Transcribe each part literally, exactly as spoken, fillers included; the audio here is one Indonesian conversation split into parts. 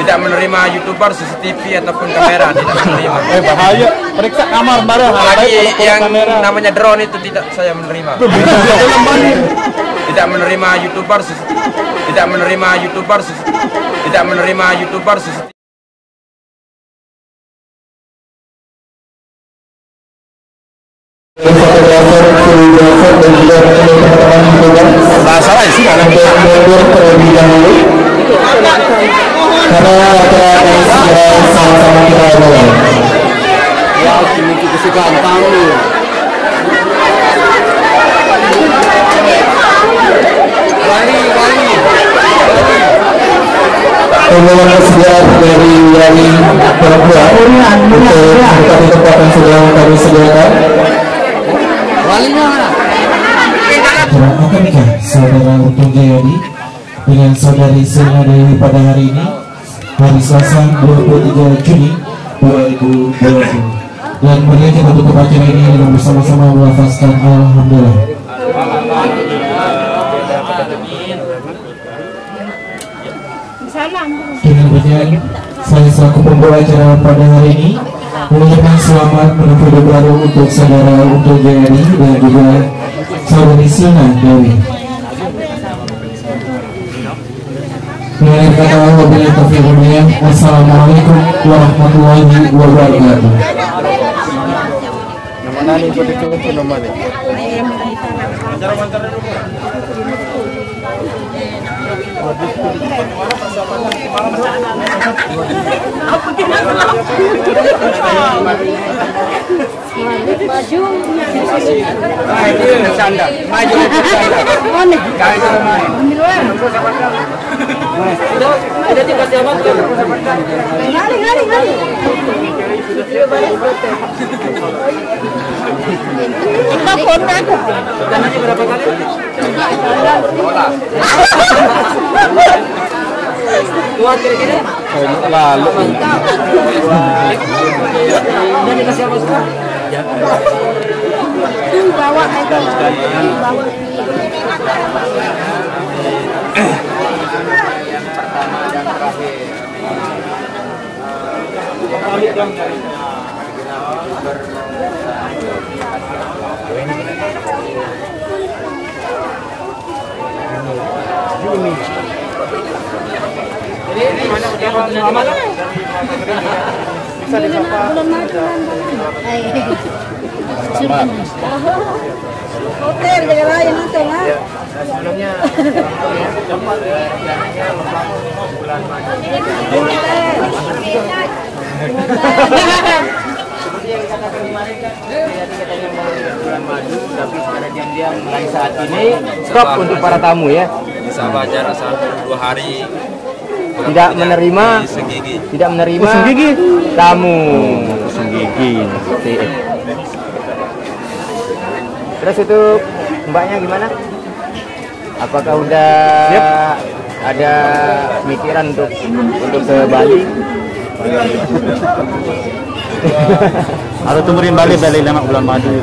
tidak menerima YouTuber, C C T V ataupun kamera, tidak menerima. Eh bahaya, periksa kamar bareng. Apalagi yang kamera. Namanya drone itu tidak saya menerima. Tidak menerima YouTuber, tidak menerima YouTuber, tidak menerima YouTuber, C C T V. Fotografer, videografer dan juga rekan-rekan juga masalah sih kalau mundur terlebih dahulu karena acara akan segera sama-sama kita mulai. ya ini kesukaan tahu. Wali wali Pengumuman kesediaan dari wali perempuan untuk tempat-tempat yang sudah kami sediakan. Akankah saudara Untung Jayadi dengan saudari Sena Dewi pada hari ini, hari Selasa dua puluh tiga Juni dua ribu dua puluh, dan mari kita tutup acara ini dengan bersama-sama melafazkan Alhamdulillah. Dengan demikian, saya selaku pembawa acara pada hari ini mengucapkan selamat menempuh hidup baru untuk saudara Untung Jayadi dan juga saudari Sena Dewi. Dengan kata wabillahi taufiq wal hidayah. Wassalamualaikum warahmatullahi wabarakatuh. Nama nani ikut itu nama deh. Maju, Canda, maju ada tiga siapa tuh? Gali, gali, gali. Kita kontak. Dananya berapa kali? Dua kira-kira? Lalu. Dan dikasih apa semua? Bawa aja. Bawa. Yang pertama dan terakhir. Juni. Jadi ini mana udah mana? Bisa disapa. Hotel jaga lain nonton ah. Sebelumnya tempat bulan madu. Seperti yang dikatakan kemarin kan, jadi katanya mau bulan madu, tapi secara diam-diam mulai saat ini stop untuk para tamu ya. Bisa acara satu dua hari. Tidak menerima, Senggigi. tidak menerima tamu Senggigi. Terus itu mbaknya gimana? Apakah udah Siap. ada mikiran untuk untuk ke Bali? Atau tumurin Bali Bali lama bulan madu.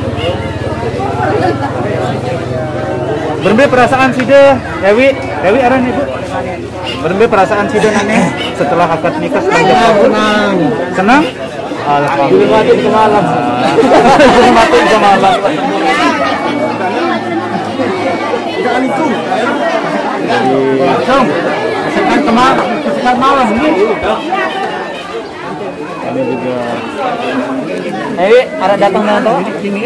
Berbe perasaan sudah Dewi, Dewi aran ibu. Berbe perasaan sudah nane setelah akad nikah senang. Senang? Alhamdulillah mati ke malam. Mati ke malam. Langsung, kesekan kemarin, kesekan malam ini. Kami juga. Eh, ada datang nonton?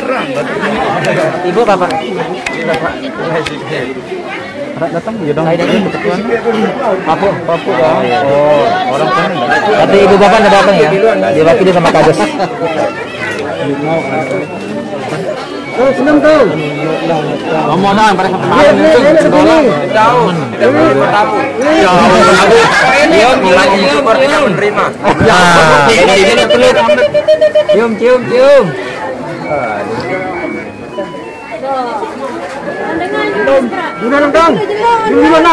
Ibu bapak? Ada datang ya dong. Ada kebetulan. Papu, papu dong. Oh, orang kan. Tapi ibu bapak nggak datang ya? Diwakili sama kades. Oh, senang tuh. Ngomong nang pada kemarin itu sekolah. Jauh, tidak menerima tamu. Dia mulai YouTuber tidak menerima. Ini peluk. Cium, cium, cium. Gimana dong? Gimana?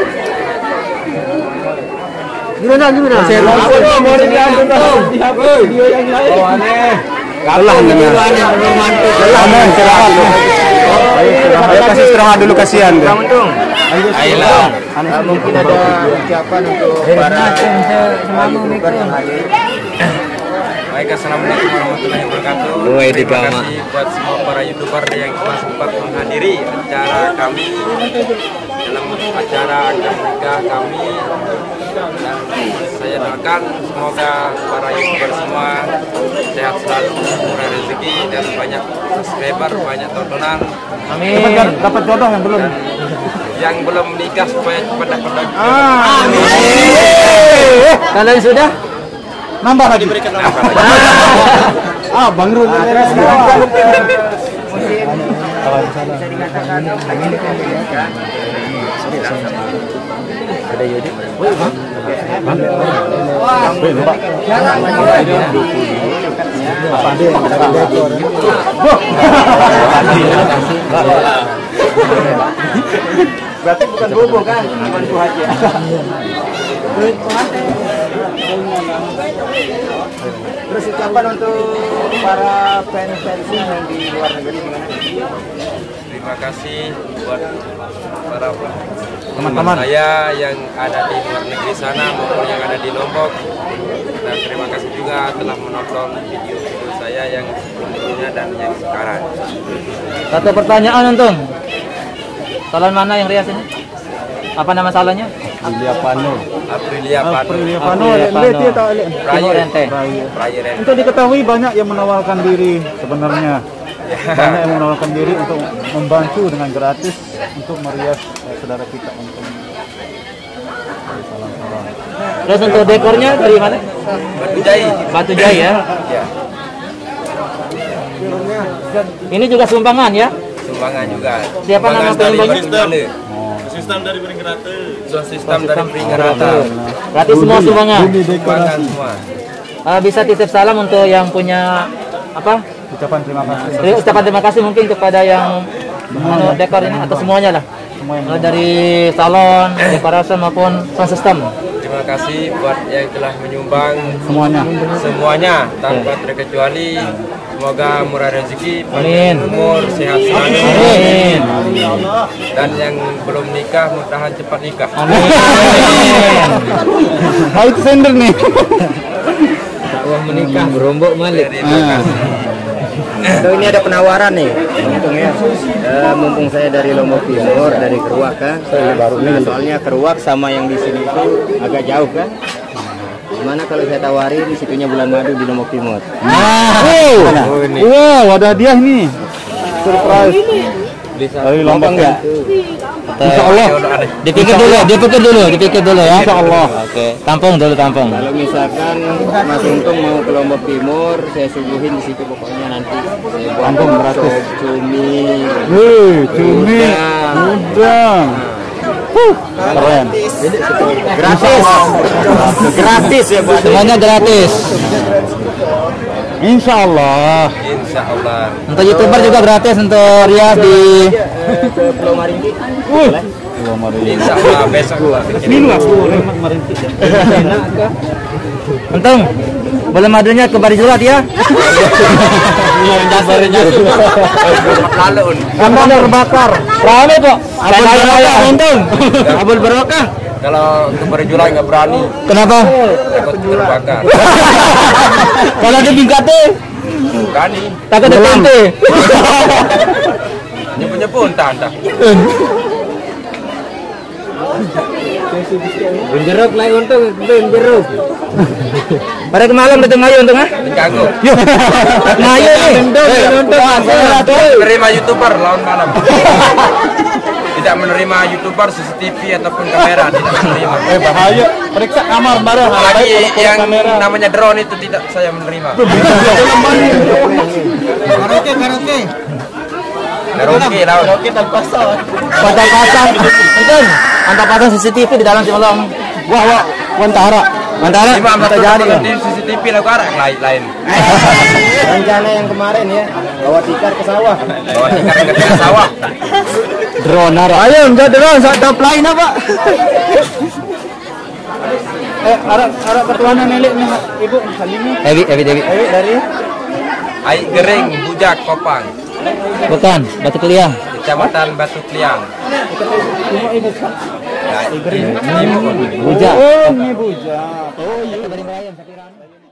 Gimana gimana? Aku mau mau dong. Video yang lain. Oh, aneh. Kalah yang romantis. Ayo istirahat dulu. Ayo kasih istirahat dulu kasihan. Kamu dong. Ayolah. Uh, mungkin ada ucapan untuk para YouTuber yang hadir. Baik, assalamualaikum warahmatullahi wabarakatuh. Terima kasih buat semua para YouTuber yang telah sempat menghadiri acara kami dalam acara akad nikah kami. Dan saya doakan semoga para YouTuber semua sehat selalu, murah rezeki dan banyak subscriber, banyak tontonan. Amin. Dapat, dapat jodoh yang belum. Yang belum menikah supaya cepat dapat lagi. Amin. Kalau yang sudah nambah lagi. Ah, Bang Rul. bisa dikatakan ada Yudi. Berarti bukan bobo kan? Bukan buah aja. Terus ucapan untuk para fans-fansnya yang di luar negeri gimana? Terima kasih buat para Teman-teman saya yang ada di luar negeri sana maupun yang ada di Lombok. Dan terima kasih juga telah menonton video-video saya yang sebelumnya dan yang sekarang. Satu pertanyaan Untung. Salon mana yang rias ini? Apa nama salonnya? Aprilia Pano. Aprilia Pano. Aprilia Pano. Prayer Rente. Prayer Rente. Untuk diketahui banyak yang menawarkan diri sebenarnya. Banyak yang menawarkan diri untuk membantu dengan gratis untuk merias eh, saudara kita untuk salam-salam. Terus untuk dekornya dari mana? Batu Jai. Batu Jai ya. Ya, Ini juga sumbangan ya? sumbangan juga. Siapa nama Sumbangan dari penyumbangnya? Batu Sistem dari Beringgerata. So, sistem dari Beringgerata. Berarti semua sumbangan. Sumbangan semua. Uh, bisa titip salam untuk yang punya apa? Ucapan terima kasih. Terima ucapan terima kasih mungkin kepada yang anu, dekor ini atau semuanya lah. Semua yang Mulai dari salon, dekorasi maupun sound system. Terima kasih buat yang telah menyumbang semuanya. semuanya tanpa terkecuali. Semoga murah rezeki, Amin. panjang umur, sehat selalu. Amin. Dan yang belum nikah mudah-mudahan cepat nikah. Amin. Ah, itu sender nih. Wah menikah berombok malik. Terima kasih. So, ini ada penawaran nih, untung ya. Uh, mumpung saya dari Lombok Timur, dari Keruak kan. Nah, soalnya Keruak sama yang di sini itu agak jauh kan. Gimana kalau saya tawarin situnya bulan madu di Lombok Timur? Nah, wow, wow, ada dia nih. Surprise. Dari Lombok enggak? Insya Allah. Dipikir dulu, dipikir dulu, dipikir dulu ya. Insya Allah. Oke, tampung dulu tampung. Kalau misalkan Mas Untung mau ke Lombok Timur, saya suguhin di situ pokoknya nanti. Saya buat Tampung gratis. sop cumi, Wih, cumi, udang. udang. Huh, keren. Gratis. Gratis ya buat. Semuanya gratis. Insya Allah. Insya Allah. Untuk YouTuber juga gratis untuk rias di Ke Pulau Maringgi. Wih, Pulau Maringgi. Insya Allah besok gua bikin. Ini luas tuh, Remat Maringgi. Untung boleh madunya ke Barijulat ya. Lalu Kamu terbakar. Rame kok. Abul barokah Untung. Abul barokah. kalau ke Barijulat nggak berani, Kenapa? takut terbakar. Kalau di Bingkate Berani. takut ada tante. Nyepu-nyepu entah entah. Benjeruk naik Untung, benjeruk. Pada kemalam datang ayo Untung ah. Jago. Ngayo nih. Untung. Menerima YouTuber lawan malam. Tidak menerima YouTuber, C C T V ataupun kamera, tidak menerima. Eh bahaya, periksa kamar bareng. Apalagi yang namanya drone itu tidak saya menerima. Karaoke, karaoke. Karaoke lawan. Pantang pasang. Untung. Pantang pasang C C T V di dalam Cimalong. Wah, wah, Wantara. Mantara. Lima Kita jadi kan. C C T V lagu arah lain lain. Rencana yang kemarin ya, bawa tikar ke sawah. Bawa tikar ke tengah sawah. Drone. Ayo enggak drone, sak top lain apa? Eh, arah arah pertuanan nelik nih, Ibu Halimi. Ewi, Ewi, Ewi. Eh, dari Air Gering, Bujak, Kopang. Bukan, Batu Keliang. Itu Kecamatan Batu Kliang. Buja. Oh, Buja. Oh, iya.